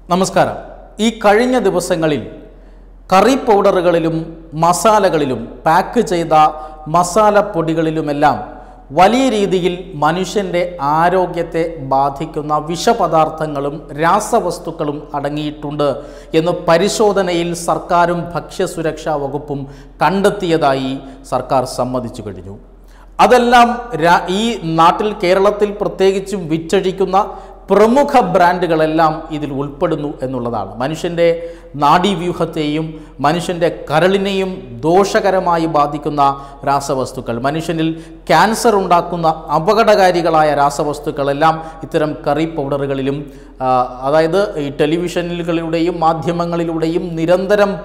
നമസ്കാരം. ഈ കഴിഞ്ഞ ദിവസങ്ങളിൽ കറി പൗഡറുകളിലും മസാലകളിലും പാക്ക് ചെയ്ത മസാലപ്പൊടികളിലുമെല്ലാം വലിയ രീതിയിൽ മനുഷ്യൻ്റെ ആരോഗ്യത്തെ ബാധിക്കുന്ന വിഷപദാർത്ഥങ്ങളും രാസവസ്തുക്കളും അടങ്ങിയിട്ടുണ്ട് എന്ന് പരിശോധനയിൽ സർക്കാരും ഭക്ഷ്യസുരക്ഷാ വകുപ്പും കണ്ടെത്തിയതായി സർക്കാർ സമ്മതിച്ചു കഴിഞ്ഞു. അതെല്ലാം ഈ നാട്ടിൽ കേരളത്തിൽ പ്രത്യേകിച്ചും വിറ്റഴിക്കുന്ന പ്രമുഖ ബ്രാൻഡുകളെല്ലാം ഇതിൽ ഉൾപ്പെടുന്നു എന്നുള്ളതാണ്. മനുഷ്യൻ്റെ നാഡീവ്യൂഹത്തെയും മനുഷ്യൻ്റെ കരളിനെയും ദോഷകരമായി ബാധിക്കുന്ന രാസവസ്തുക്കൾ, മനുഷ്യനിൽ ക്യാൻസർ ഉണ്ടാക്കുന്ന അപകടകാരികളായ രാസവസ്തുക്കളെല്ലാം ഇത്തരം കറി പൗഡറുകളിലും അതായത് ഈ ടെലിവിഷനുകളിലൂടെയും മാധ്യമങ്ങളിലൂടെയും നിരന്തരം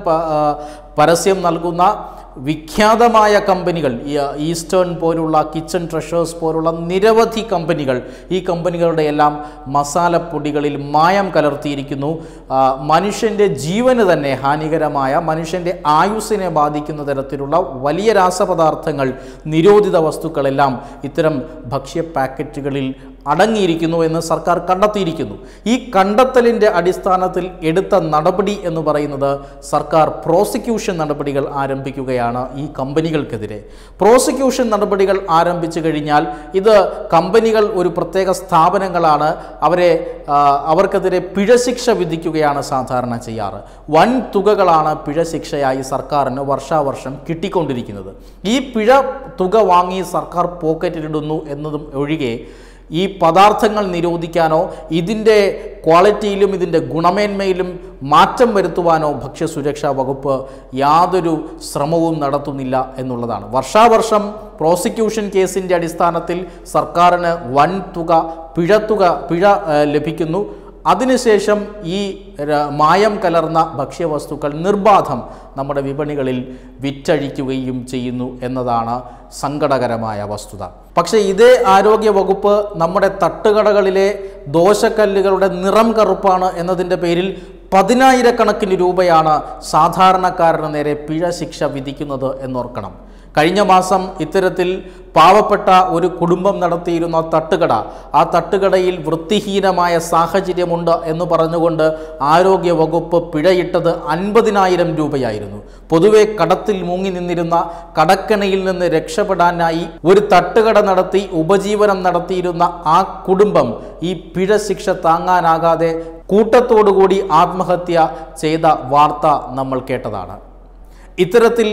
പരസ്യം നൽകുന്ന വിഖ്യാതമായ കമ്പനികൾ, ഈസ്റ്റേൺ പോലുള്ള, കിച്ചൺ ട്രഷേഴ്സ് പോലുള്ള നിരവധി കമ്പനികൾ, ഈ കമ്പനികളുടെ എല്ലാം മസാലപ്പൊടികളിൽ മായം കലർത്തിയിരിക്കുന്നു. മനുഷ്യൻ്റെ ജീവന് തന്നെ ഹാനികരമായ, മനുഷ്യൻ്റെ ആയുസ്സിനെ ബാധിക്കുന്ന തരത്തിലുള്ള വലിയ രാസപദാർത്ഥങ്ങൾ, നിരോധിത വസ്തുക്കളെല്ലാം ഇത്തരം ഭക്ഷ്യ പാക്കറ്റുകളിൽ അടങ്ങിയിരിക്കുന്നു എന്ന് സർക്കാർ കണ്ടെത്തിയിരിക്കുന്നു. ഈ കണ്ടെത്തലിൻ്റെ അടിസ്ഥാനത്തിൽ എടുത്ത നടപടി എന്ന് പറയുന്നത് സർക്കാർ പ്രോസിക്യൂഷൻ നടപടികൾ ആരംഭിക്കുകയാണ് ഈ കമ്പനികൾക്കെതിരെ. പ്രോസിക്യൂഷൻ നടപടികൾ ആരംഭിച്ചു കഴിഞ്ഞാൽ ഇത് കമ്പനികൾ ഒരു പ്രത്യേക സ്ഥാപനങ്ങളാണ്, അവർക്കെതിരെ പിഴശിക്ഷ വിധിക്കുകയാണ് സാധാരണ ചെയ്യാറ്. വൻ തുകകളാണ് പിഴശിക്ഷയായി സർക്കാരിന് വർഷാവർഷം കിട്ടിക്കൊണ്ടിരിക്കുന്നത്. ഈ പിഴ തുക വാങ്ങി സർക്കാർ പോക്കറ്റിലിടുന്നു എന്നതും ഒഴികെ ഈ പദാർത്ഥങ്ങൾ നിരോധിക്കാനോ ഇതിൻ്റെ ക്വാളിറ്റിയിലും ഇതിൻ്റെ ഗുണമേന്മയിലും മാറ്റം വരുത്തുവാനോ ഭക്ഷ്യസുരക്ഷാ വകുപ്പ് യാതൊരു ശ്രമവും നടത്തുന്നില്ല എന്നുള്ളതാണ്. വർഷാവർഷം പ്രോസിക്യൂഷൻ കേസിൻ്റെ അടിസ്ഥാനത്തിൽ സർക്കാരിന് വൻ തുക പിഴ ലഭിക്കുന്നു. അതിനുശേഷം ഈ മായം കലർന്ന ഭക്ഷ്യവസ്തുക്കൾ നിർബാധം നമ്മുടെ വിപണികളിൽ വിറ്റഴിക്കുകയും ചെയ്യുന്നു എന്നതാണ് സങ്കടകരമായ വസ്തുത. പക്ഷേ ഇതേ ആരോഗ്യ വകുപ്പ് നമ്മുടെ തട്ടുകടകളിലെ ദോശക്കല്ലുകളുടെ നിറം കറുപ്പാണ് എന്നതിൻ്റെ പേരിൽ 10,000-കണക്കിന് രൂപയാണ് സാധാരണക്കാരന് നേരെ പിഴ ശിക്ഷ വിധിക്കുന്നത് എന്നോർക്കണം. കഴിഞ്ഞ മാസം ഇത്തരത്തിൽ പാവപ്പെട്ട ഒരു കുടുംബം നടത്തിയിരുന്ന തട്ടുകട, ആ തട്ടുകടയിൽ വൃത്തിഹീനമായ സാഹചര്യമുണ്ട് എന്ന് പറഞ്ഞുകൊണ്ട് ആരോഗ്യ വകുപ്പ് പിഴയിട്ടത് 50,000 രൂപയായിരുന്നു. പൊതുവെ കടത്തിൽ മുങ്ങി നിന്നിരുന്ന, കടക്കണിയിൽ നിന്ന് രക്ഷപ്പെടാനായി ഒരു തട്ടുകട നടത്തി ഉപജീവനം നടത്തിയിരുന്ന ആ കുടുംബം ഈ പിഴ ശിക്ഷ താങ്ങാനാകാതെ കൂട്ടത്തോടുകൂടി ആത്മഹത്യ ചെയ്ത വാർത്ത നമ്മൾ കേട്ടതാണ്. ഇത്തരത്തിൽ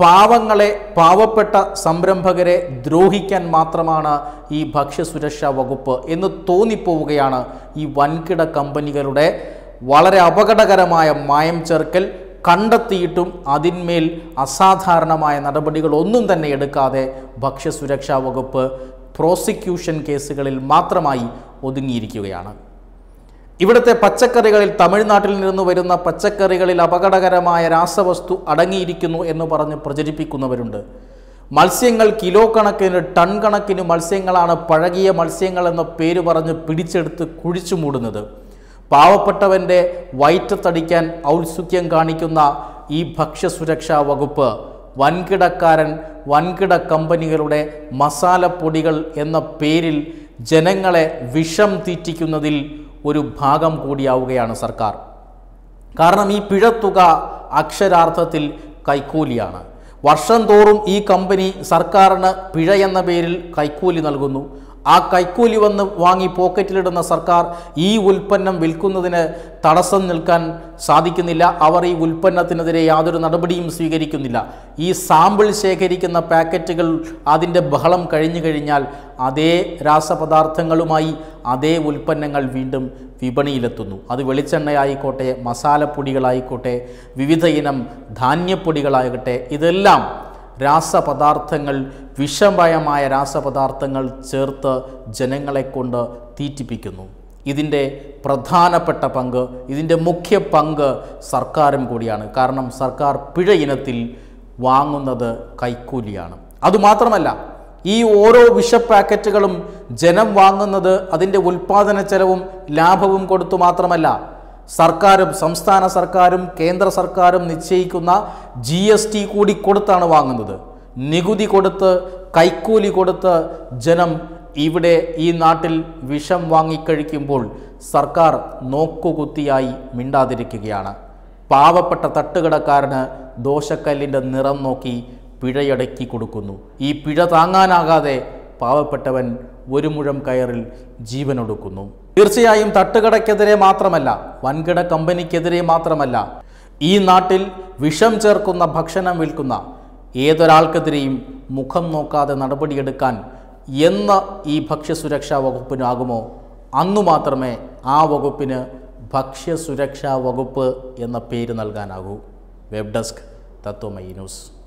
പാവപ്പെട്ട സംരംഭകരെ ദ്രോഹിക്കാൻ മാത്രമാണ് ഈ ഭക്ഷ്യസുരക്ഷാ വകുപ്പ് എന്ന് തോന്നിപ്പോവുകയാണ് ഈ വൻകിട കമ്പനികളുടെ വളരെ അപകടകരമായ മായം ചേർക്കൽ. കണ്ടെത്തിയിട്ടും അതിന്മേൽ അസാധാരണമായ നടപടികൾ ഒന്നും തന്നെ എടുക്കാതെ ഭക്ഷ്യസുരക്ഷാ വകുപ്പ് പ്രോസിക്യൂഷൻ കേസുകളിൽ മാത്രമായി ഒതുങ്ങിയിരിക്കുകയാണ്. ഇവിടുത്തെ പച്ചക്കറികളിൽ, തമിഴ്നാട്ടിൽ നിന്ന് വരുന്ന പച്ചക്കറികളിൽ അപകടകരമായ രാസവസ്തു അടങ്ങിയിരിക്കുന്നു എന്ന് പറഞ്ഞ് പ്രചരിപ്പിക്കുന്നവരുണ്ട്. മത്സ്യങ്ങൾ കിലോ കണക്കിന്, ടൺ കണക്കിന് മത്സ്യങ്ങളാണ് പഴകിയ മത്സ്യങ്ങൾ എന്ന പേര് പറഞ്ഞ് പിടിച്ചെടുത്ത് കുഴിച്ചു മൂടുന്നത്. പാവപ്പെട്ടവൻ്റെ വയറ്റത്തടിക്കാൻ ഔത്സുക്യം കാണിക്കുന്ന ഈ ഭക്ഷ്യസുരക്ഷാ വകുപ്പ് വൻകിട കമ്പനികളുടെ മസാലപ്പൊടികൾ എന്ന പേരിൽ ജനങ്ങളെ വിഷം തീറ്റിക്കുന്നതിൽ ഒരു ഭാഗം കൂടിയാവുകയാണ് സർക്കാർ. കാരണം ഈ പിഴത്തുക അക്ഷരാർത്ഥത്തിൽ കൈക്കൂലിയാണ്. വർഷം തോറും ഈ കമ്പനി സർക്കാരിന് പിഴ എന്ന പേരിൽ കൈക്കൂലി നൽകുന്നു. ആ കൈക്കൂലി വാങ്ങി പോക്കറ്റിലിടുന്ന സർക്കാർ ഈ ഉൽപ്പന്നം വിൽക്കുന്നതിന് തടസ്സം നിൽക്കാൻ സാധിക്കുന്നില്ല. അവർ ഈ ഉൽപ്പന്നത്തിനെതിരെ യാതൊരു നടപടിയും സ്വീകരിക്കുന്നില്ല. ഈ സാമ്പിൾ ശേഖരിക്കുന്ന പാക്കറ്റുകൾ അതിൻ്റെ ബഹളം കഴിഞ്ഞു കഴിഞ്ഞാൽ അതേ രാസപദാർത്ഥങ്ങളുമായി അതേ ഉൽപ്പന്നങ്ങൾ വീണ്ടും വിപണിയിലെത്തുന്നു. അത് വെളിച്ചെണ്ണയായിക്കോട്ടെ, മസാലപ്പൊടികളായിക്കോട്ടെ, വിവിധ ഇനം ധാന്യപ്പൊടികളാകട്ടെ, ഇതെല്ലാം രാസപദാർത്ഥങ്ങൾ, വിഷമയമായ രാസപദാർത്ഥങ്ങൾ ചേർത്ത് ജനങ്ങളെ കൊണ്ട് തീറ്റിപ്പിക്കുന്നു. ഇതിൻ്റെ പ്രധാനപ്പെട്ട പങ്ക്, ഇതിൻ്റെ മുഖ്യ പങ്ക് സർക്കാരും കൂടിയാണ്. കാരണം സർക്കാർ പിഴ ഇനത്തിൽ വാങ്ങുന്നത് കൈക്കൂലിയാണ്. അതുമാത്രമല്ല, ഈ ഓരോ വിഷ പാക്കറ്റുകളും ജനം വാങ്ങുന്നത് അതിൻ്റെ ഉൽപ്പാദന ചെലവും ലാഭവും കൊടുത്തു മാത്രമല്ല, സർക്കാരും സംസ്ഥാന സർക്കാരും കേന്ദ്ര സർക്കാരും നിശ്ചയിക്കുന്ന GST കൂടി കൊടുത്താണ് വാങ്ങുന്നത്. നികുതി കൊടുത്ത്, കൈക്കൂലി കൊടുത്ത് ജനം ഇവിടെ ഈ നാട്ടിൽ വിഷം വാങ്ങിക്കഴിക്കുമ്പോൾ സർക്കാർ നോക്കുകുത്തിയായി മിണ്ടാതിരിക്കുകയാണ്. പാവപ്പെട്ട തട്ടുകടക്കാരന് ദോശക്കല്ലിൻ്റെ നിറം നോക്കി പിഴയടക്കി കൊടുക്കുന്നു. ഈ പിഴ താങ്ങാനാകാതെ പാവപ്പെട്ടവൻ ഒരു മുഴം കയറിൽ ജീവനൊടുക്കുന്നു. തീർച്ചയായും തട്ടുകടയ്ക്കെതിരെ മാത്രമല്ല, വൻകിട കമ്പനിക്കെതിരെ മാത്രമല്ല, ഈ നാട്ടിൽ വിഷം ചേർക്കുന്ന ഭക്ഷണം വിൽക്കുന്ന ഏതൊരാൾക്കെതിരെയും മുഖം നോക്കാതെ നടപടിയെടുക്കാൻ എന്ന് ഈ ഭക്ഷ്യസുരക്ഷാ വകുപ്പിനാകുമോ അന്നു മാത്രമേ ആ വകുപ്പിന് ഭക്ഷ്യസുരക്ഷാ വകുപ്പ് എന്ന പേര് നൽകാനാകൂ. Web desk Tatwamayi news.